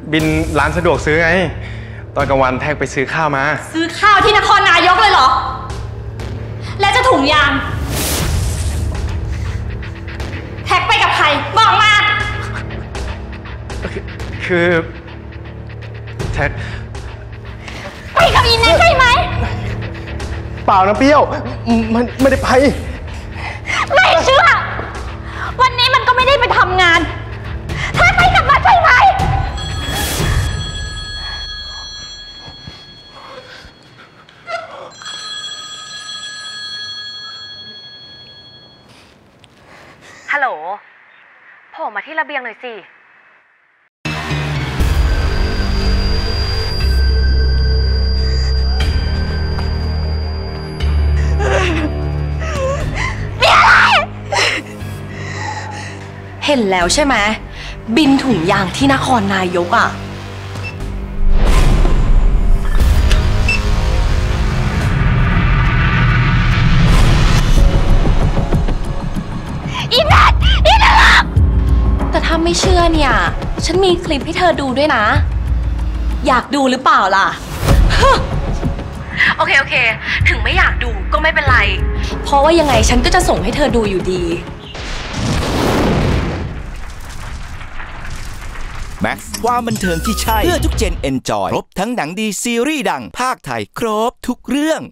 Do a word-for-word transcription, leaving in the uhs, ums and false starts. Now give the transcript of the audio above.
บินร้านสะดวกซื้อไงตอนกลางวันแท็กไปซื้อข้าวมาซื้อข้าวที่นครนายกเลยเหรอและจะถุงยางแท็กไปกับใครบอกมาคือแท็กไปกับอินนะใช่ไหมเปล่านะเปรี้ยวมันไม่ได้ไปไม่เชื่อวันนี้มันก็ไม่ได้ไปทำงานแท็กไปกับมันใช่ไหมฮัลโหลโผล่มาที่ระเบียงหน่อยสิมีอะไรเห็นแล้วใช่ไหมบินถุงยางที่นครนายกอ่ะอีนัทอีนัทแต่ถ้าไม่เชื่อเนี่ยฉันมีคลิปให้เธอดูด้วยนะอยากดูหรือเปล่าล่ะโอเคโอเคถึงไม่อยากดูก็ไม่เป็นไรเพราะว่ายังไงฉันก็จะส่งให้เธอดูอยู่ดีแม็กซ์ความบันเทิงที่ใช่เพื่อทุกเจนเอนจอยครบทั้งหนังดีซีรีส์ดังภาคไทยครบทุกเรื่อง